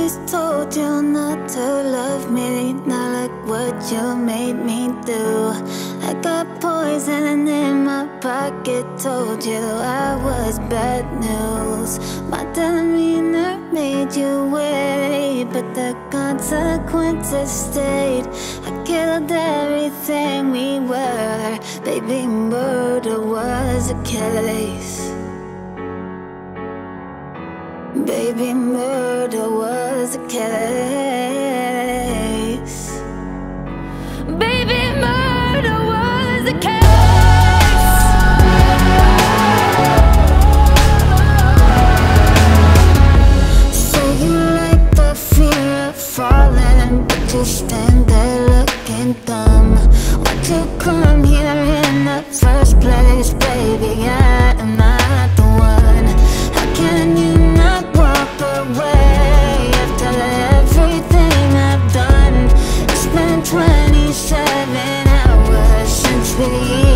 always told you not to love me. Now look what you made me do. I got poison in my pocket. Told you I was bad news. My demeanor made you wait, but the consequences stayed. I killed everything we were. Baby, murder was a case. Baby, murder was a case. Baby, murder was a case. So you like the fear of falling, but you stand there looking dumb. Why'd you come here in the first place, baby? I am not the one. How can you not walk away after everything I've done? It's been 27 hours since we